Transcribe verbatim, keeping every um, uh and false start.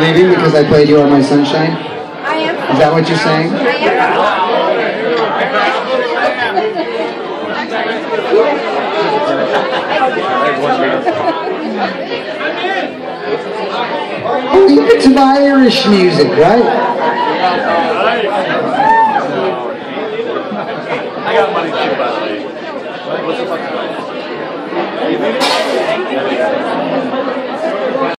leaving because I played You Are My Sunshine? I am. Is that what you're saying? I Oh, you're into my Irish music, right?